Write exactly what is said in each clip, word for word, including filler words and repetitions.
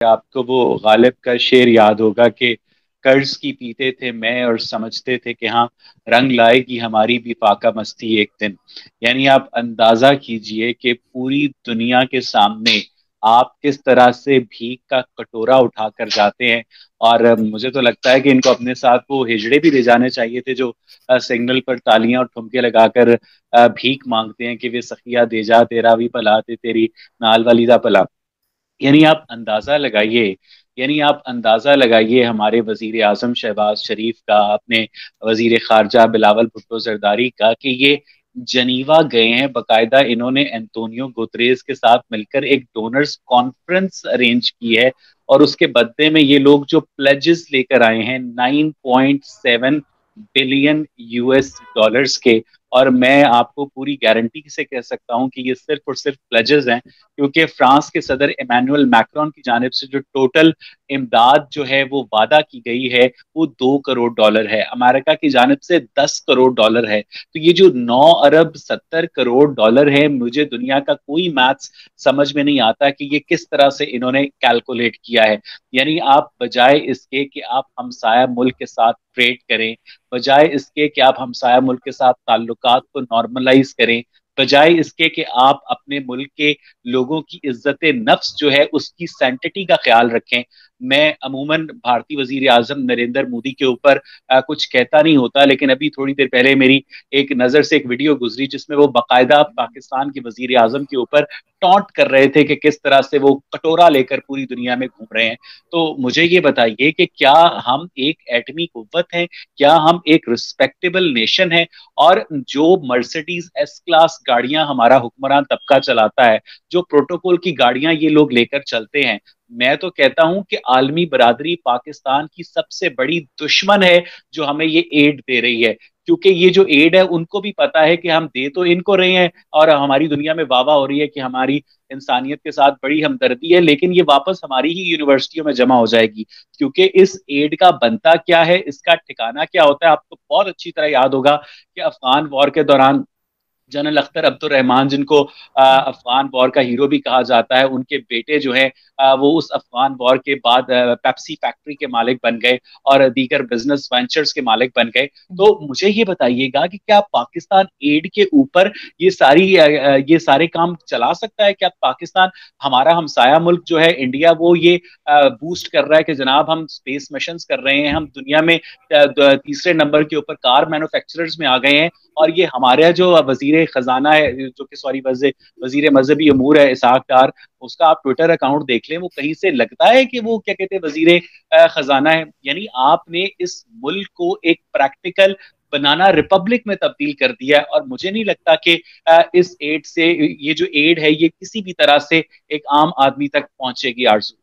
आपको वो गालिब का शेर याद होगा कि कर्ज की पीते थे मैं और समझते थे कि हाँ, रंग लाएगी हमारी भी फाका मस्ती एक दिन। यानी आप अंदाजा कीजिए कि पूरी दुनिया के सामने आप किस तरह से भीख का कटोरा उठाकर जाते हैं। और अ, मुझे तो लगता है कि इनको अपने साथ वो हिजड़े भी ले जाने चाहिए थे जो अ, सिग्नल पर तालियां और ठुमके लगाकर अ, भीख मांगते हैं कि वे सखिया दे जा तेरा भी भला ते तेरी नाल वाली दा भला। यानी आप अंदाजा लगाइए, यानी आप अंदाजा लगाइए हमारे वजीर आजम शहबाज शरीफ का, अपने वजीर खारजा बिलावल भुट्टो जरदारी का, कि ये जनीवा गए हैं, बकायदा इन्होंने एंटोनियो गुतरेस के साथ मिलकर एक डोनर्स कॉन्फ्रेंस अरेंज की है। और उसके बदले में ये लोग जो प्लेजेस लेकर आए हैं nine point seven billion US dollars के। और मैं आपको पूरी गारंटी से कह सकता हूं कि ये सिर्फ और सिर्फ प्लेजेस हैं, क्योंकि फ्रांस के सदर इमानुअल मैक्रोन की जानिब से जो टोटल इमदाद जो है वो वादा की गई है वो दो करोड़ डॉलर है, अमेरिका की जानिब से दस करोड़ डॉलर है। तो ये जो नौ अरब सत्तर करोड़ डॉलर है, मुझे दुनिया का कोई मैथ्स समझ में नहीं आता कि ये किस तरह से इन्होंने कैलकुलेट किया है। यानी आप बजाय इसके कि आप हमसाया मुल्क के साथ ट्रेड करें, बजाय इसके कि आप हमसाया मुल्क के साथ ताल्लुकात को नॉर्मलाइज करें, बजाय इसके कि आप अपने मुल्क के लोगों की इज्जत नफ्स जो है उसकी सेंटिटी का ख्याल रखें। मैं अमूमन भारतीय वजीर आजम नरेंद्र मोदी के ऊपर अ, कुछ कहता नहीं होता, लेकिन अभी थोड़ी देर पहले मेरी एक नज़र से एक वीडियो गुजरी जिसमें वो बाकायदा पाकिस्तान के वजीर आजम के ऊपर टॉन्ट कर रहे थे कि किस तरह से वो कटोरा लेकर पूरी दुनिया में घूम रहे हैं। तो मुझे ये बताइए कि क्या हम एक एटमी कुव्वत हैं, क्या हम एक रिस्पेक्टेबल नेशन है? और जो मर्सिडीज एस क्लास गाड़ियां हमारा हुक्मरान तबका चलाता है, जो प्रोटोकॉल की गाड़ियां ये लोग लेकर चलते हैं, मैं तो कहता हूं कि आलमी बरादरी पाकिस्तान की सबसे बड़ी दुश्मन है जो हमें ये एड दे रही है। क्योंकि ये जो एड है उनको भी पता है कि हम दे तो इनको रहे हैं, और हमारी दुनिया में वाह वाह हो रही है कि हमारी इंसानियत के साथ बड़ी हमदर्दी है, लेकिन ये वापस हमारी ही यूनिवर्सिटियों में जमा हो जाएगी। क्योंकि इस एड का बनता क्या है, इसका ठिकाना क्या होता है, आपको बहुत अच्छी तरह याद होगा कि अफगान वॉर के दौरान जनरल अख्तर अब्दुल रहमान, जिनको अ, अफगान वॉर का हीरो भी कहा जाता है, उनके बेटे जो है अ, वो उस अफगान वॉर के बाद पेप्सी फैक्ट्री के मालिक बन गए और दीगर बिजनेस वेंचर्स के मालिक बन गए। तो मुझे ये बताइएगा कि क्या पाकिस्तान एड के ऊपर ये सारी अ, अ, ये सारे काम चला सकता है? क्या पाकिस्तान, हमारा हमसाया मुल्क जो है इंडिया, वो ये बूस्ट कर रहा है कि जनाब हम स्पेस मिशन कर रहे हैं, हम दुनिया में अ, द- तीसरे नंबर के ऊपर कार मैन्युफैक्चरर्स में आ गए हैं, और ये हमारे जो वजीर खजाना है, जो कि सॉरी वजीर मजहबी अमूर है इसहाक डार, उसका आप ट्विटर अकाउंट देख लें, वो कहीं से लगता है कि वो क्या कहते हैं वजीर खजाना है। यानी आपने इस मुल्क को एक प्रैक्टिकल बनाना रिपब्लिक में तब्दील कर दिया है। और मुझे नहीं लगता कि अ, इस एड से, ये जो एड है ये किसी भी तरह से एक आम आदमी तक पहुंचेगी आरजू।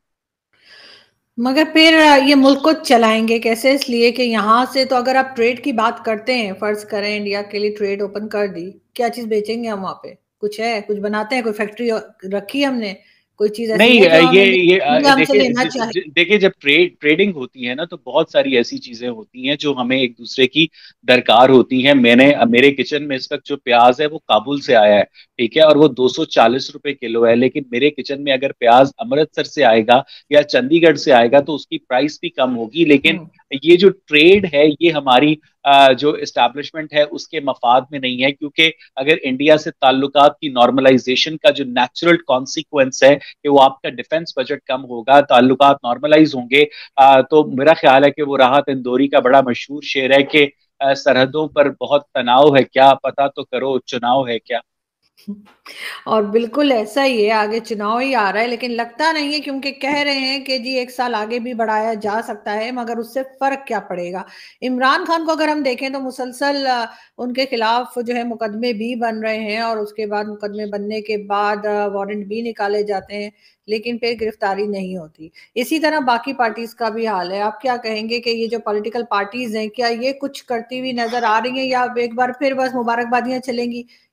मगर फिर ये मुल्क को चलाएंगे कैसे? इसलिए कि यहाँ से तो अगर आप ट्रेड की बात करते हैं, फर्ज करें इंडिया के लिए ट्रेड ओपन कर दी, क्या चीज बेचेंगे हम वहां पे? कुछ है, कुछ बनाते हैं, कोई फैक्ट्री रखी हमने, कोई चीज ऐसी नहीं है अ, जो ये हमें ये इंडिया हमसे देखिए, लेना ज- चाहे? ज- देखिए जब ट्रेड ट्रेडिंग होती है ना, तो बहुत सारी ऐसी चीजें होती हैं जो हमें एक दूसरे की दरकार होती हैं। मैंने अ, मेरे किचन में इस वक्त जो प्याज है वो काबुल से आया है, ठीक है, और वो दो सौ चालीस रुपए किलो है। लेकिन मेरे किचन में अगर प्याज अमृतसर से आएगा या चंडीगढ़ से आएगा तो उसकी प्राइस भी कम होगी। लेकिन हम्म। ये जो ट्रेड है ये हमारी अ, जो इस्टेब्लिशमेंट है उसके मफाद में नहीं है। क्योंकि अगर इंडिया से ताल्लुकात की नॉर्मलाइजेशन का जो नेचुरल कॉन्सिक्वेंस है कि वो आपका डिफेंस बजट कम होगा, ताल्लुकात नॉर्मलाइज होंगे, आ, तो मेरा ख्याल है कि वो राहत इंदौरी का बड़ा मशहूर शेर है कि आ, सरहदों पर बहुत तनाव है क्या, पता तो करो चुनाव है क्या। और बिल्कुल ऐसा ही है, आगे चुनाव ही आ रहा है, लेकिन लगता नहीं है, क्योंकि कह रहे हैं कि जी एक साल आगे भी बढ़ाया जा सकता है, मगर उससे फर्क क्या पड़ेगा? इमरान खान को अगर हम देखें तो मुसलसल अ, उनके खिलाफ जो है मुकदमे भी बन रहे हैं, और उसके बाद मुकदमे बनने के बाद वारंट भी निकाले जाते हैं, लेकिन फिर गिरफ्तारी नहीं होती। इसी तरह बाकी पार्टीज का भी हाल है। आप क्या कहेंगे कि ये जो पॉलिटिकल पार्टीज हैं, क्या ये कुछ करती हुई नजर आ रही हैं, या अब एक बार फिर बस मुबारकबादियां चलेंगी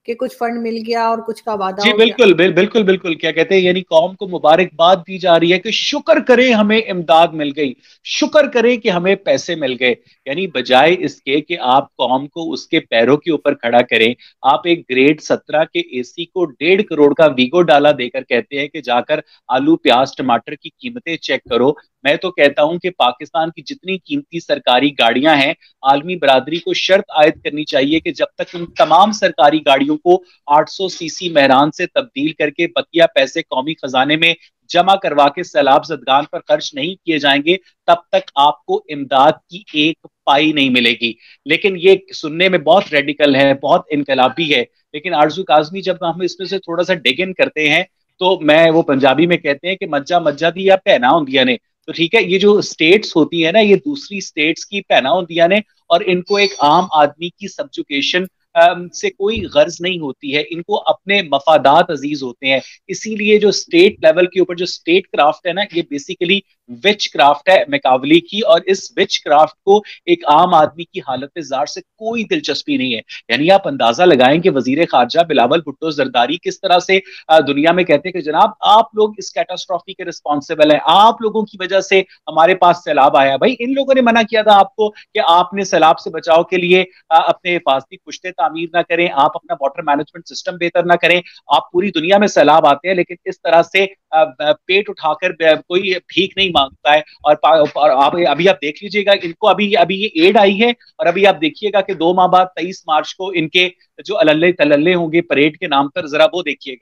कि कुछ फंड मिल गया और कुछ का वादा जी हो गया। बिल्कुल बिल, बिल्कुल बिल्कुल क्या कहते हैं, यानी कौम को मुबारकबाद दी जा रही है कि शुक्र करें हमें इमदाद मिल गई, शुक्र करें कि हमें पैसे मिल गए। यानी बजाय इसके कि आप कौम को उसके पैरों के ऊपर खड़ा करें, आप एक ग्रेड सत्रह के एसी को डेढ़ करोड़ का वीगो डाला देकर कहते हैं कि जाकर आलू प्याज टमाटर की कीमतें चेक करो। मैं तो कहता हूं कि पाकिस्तान की जितनी कीमती सरकारी गाड़ियां हैं, आलमी बरादरी को शर्त आयद करनी चाहिए कि जब तक उन तमाम सरकारी गाड़ियों को आठ सौ सीसी महरान से तब्दील करके बकिया पैसे कौमी खजाने में जमा करवा के सैलाब जदगान पर खर्च नहीं किए जाएंगे, तब तक आपको इमदाद की एक पाई नहीं मिलेगी। लेकिन ये सुनने में बहुत रेडिकल है, बहुत इनकलाबी है, लेकिन आरजू काजमी जब हम इसमें से थोड़ा सा डिग इन करते हैं तो मैं, वो पंजाबी में कहते हैं कि मज्जा मज्जा दी या पहना होंदिया ने, तो ठीक है, ये जो स्टेट्स होती है ना, ये दूसरी स्टेट्स की पहना होंदिया ने, और इनको एक आम आदमी की सब्जुकेशन से कोई गर्ज नहीं होती है, इनको अपने मफादात अजीज होते हैं। इसीलिए जो स्टेट लेवल के ऊपर जो स्टेट क्राफ्ट है ना, ये बेसिकली विच क्राफ्ट है मैकावली की, और इस विच क्राफ्ट को एक आम आदमी की हालत जार से कोई दिलचस्पी नहीं है। यानी आप अंदाजा लगाएं कि वजीर खारजा बिलावल भुट्टो जरदारी किस तरह से दुनिया में कहते हैं कि जनाब आप लोग इस कैटास्ट्रॉफी के रिस्पॉन्सिबल हैं, आप लोगों की वजह से हमारे पास सैलाब आया। भाई इन लोगों ने मना किया था आपको कि आपने सैलाब से बचाव के लिए अपने हिफाजती पुश्ते तामीर ना करें, आप अपना वाटर मैनेजमेंट सिस्टम बेहतर ना करें। आप पूरी दुनिया में सैलाब आते हैं, लेकिन इस तरह से पेट उठाकर कोई भीख नहीं मांगता है। और, और आप अभी आप देख लीजिएगा, इनको अभी अभी ये एड आई है, और अभी आप देखिएगा कि दो माह बाद तेईस मार्च को इनके जो अल्ले तल्ले होंगे परेड के नाम पर, जरा वो देखिएगा।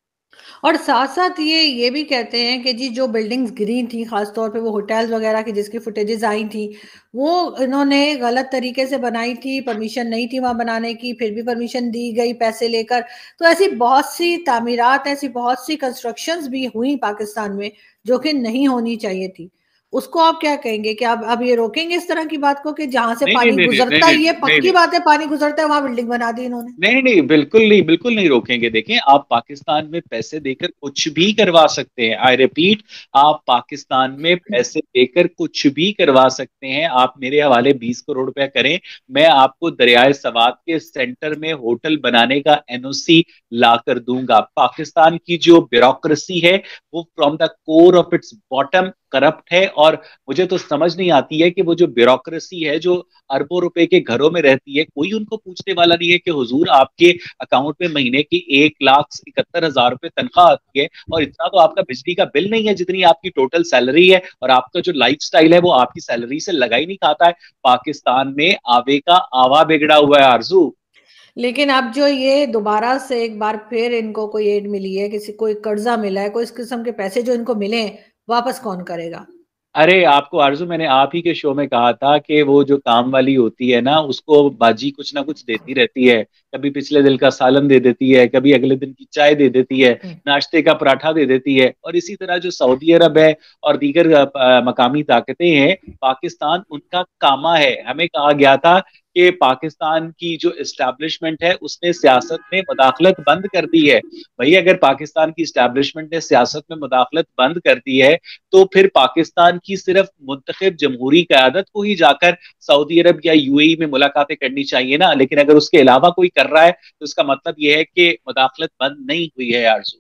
और साथ साथ ये ये भी कहते हैं कि जी जो बिल्डिंग्स गिरी थी, खासतौर पे वो होटल्स वगैरह की जिसकी फुटेजेस आई थी, वो इन्होंने गलत तरीके से बनाई थी, परमिशन नहीं थी वहां बनाने की, फिर भी परमिशन दी गई पैसे लेकर। तो ऐसी बहुत सी तामीरात, ऐसी बहुत सी कंस्ट्रक्शंस भी हुई पाकिस्तान में जो कि नहीं होनी चाहिए थी। उसको आप क्या कहेंगे कि आप अब ये रोकेंगे इस तरह की बात को कि जहां से नहीं पानी नहीं नहीं गुजरता नहीं ही है, नहीं पक्की नहीं बात है पानी गुजरता है, वहां बिल्डिंग बना दी इन्होंने। नहीं नहीं बिल्कुल नहीं, बिल्कुल नहीं रोकेंगे। देखें, आप पाकिस्तान में पैसे देकर कुछ भी करवा सकते हैं। आई रिपीट, आप पाकिस्तान में पैसे देकर कुछ भी करवा सकते हैं। आप मेरे हवाले बीस करोड़ रुपया करें, मैं आपको दरियाए सवात के सेंटर में होटल बनाने का एनओसी ला कर दूंगा। पाकिस्तान की जो ब्यूरोक्रेसी है वो from the core of its bottom corrupt है, और मुझे तो समझ नहीं आती है कि वो जो ब्यूरोक्रेसी है जो अरबों रुपए के घरों में रहती है, कोई उनको पूछने वाला नहीं है कि हुजूर आपके अकाउंट में महीने की एक लाख इकहत्तर हजार रुपए तनख्वाह आती है, और इतना तो आपका बिजली का बिल नहीं है जितनी आपकी टोटल सैलरी है, और आपका जो लाइफस्टाइल है वो आपकी सैलरी से लगा ही नहीं खाता है। पाकिस्तान में आवे का आवा बिगड़ा हुआ है आरजू। लेकिन अब जो ये दोबारा से एक बार फिर इनको कोई एड मिली है, किसी कोई कर्जा मिला है, कोई इस किस्म के पैसे जो इनको मिले हैं, वापस कौन करेगा? अरे आपको आरजू, मैंने आप ही के शो में कहा था कि वो जो काम वाली होती है ना, उसको बाजी कुछ ना कुछ देती रहती है। कभी पिछले दिन का सालन दे देती है, कभी अगले दिन की चाय दे देती है, नाश्ते का पराठा दे देती है। और इसी तरह जो सऊदी अरब है और दीगर मकामी ताकतें हैं, पाकिस्तान उनका कामा है। हमें कहा गया था कि पाकिस्तान की जो इस्टेब्लिशमेंट है उसने सियासत में मुदाखलत बंद कर दी है। भाई अगर पाकिस्तान की इस्टेब्लिशमेंट ने सियासत में मुदाखलत बंद कर दी है, तो फिर पाकिस्तान की सिर्फ मुंतखब जमहूरी क़यादत को ही जाकर सऊदी अरब या यूएई में मुलाकातें करनी चाहिए ना। लेकिन अगर उसके अलावा कोई कर रहा है तो उसका मतलब यह है कि मुदाखलत बंद नहीं हुई है। आरज़ू,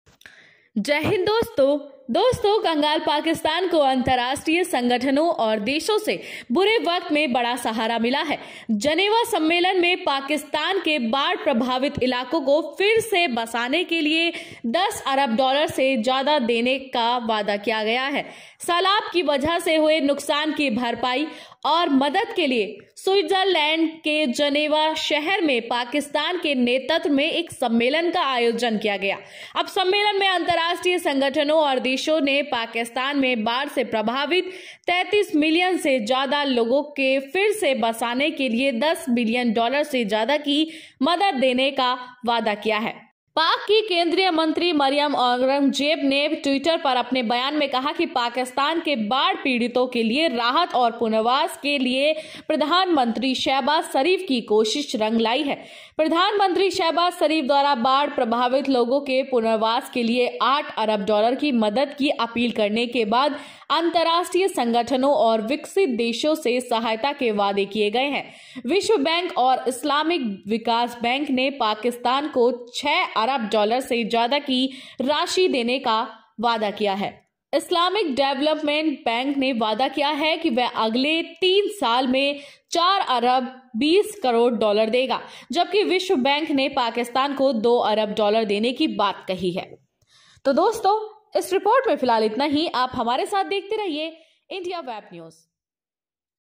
जय हिंद दोस्तों दोस्तों कंगाल पाकिस्तान को अंतर्राष्ट्रीय संगठनों और देशों से बुरे वक्त में बड़ा सहारा मिला है। जनेवा सम्मेलन में पाकिस्तान के बाढ़ प्रभावित इलाकों को फिर से बसाने के लिए दस अरब डॉलर से ज्यादा देने का वादा किया गया है। सैलाब की वजह से हुए नुकसान की भरपाई और मदद के लिए स्विट्जरलैंड के जनेवा शहर में पाकिस्तान के नेतृत्व में एक सम्मेलन का आयोजन किया गया। अब सम्मेलन में अंतर्राष्ट्रीय संगठनों और देशों ने पाकिस्तान में बाढ़ से प्रभावित तैंतीस मिलियन से ज्यादा लोगों के फिर से बसाने के लिए दस बिलियन डॉलर से ज्यादा की मदद देने का वादा किया है। पाक की केंद्रीय मंत्री मरियम औरंगजेब ने ट्विटर पर अपने बयान में कहा कि पाकिस्तान के बाढ़ पीड़ितों के लिए राहत और पुनर्वास के लिए प्रधानमंत्री शहबाज शरीफ की कोशिश रंग लाई है। प्रधानमंत्री शहबाज शरीफ द्वारा बाढ़ प्रभावित लोगों के पुनर्वास के लिए आठ अरब डॉलर की मदद की अपील करने के बाद अंतर्राष्ट्रीय संगठनों और विकसित देशों से सहायता के वादे किए गए हैं। विश्व बैंक और इस्लामिक विकास बैंक ने पाकिस्तान को छह अरब डॉलर से ज्यादा की राशि देने का वादा किया है। इस्लामिक डेवलपमेंट बैंक ने वादा किया है कि वह अगले तीन साल में चार अरब बीस करोड़ डॉलर देगा, जबकि विश्व बैंक ने पाकिस्तान को दो अरब डॉलर देने की बात कही है। तो दोस्तों, इस रिपोर्ट में फिलहाल इतना ही। आप हमारे साथ देखते रहिए इंडिया वेब न्यूज।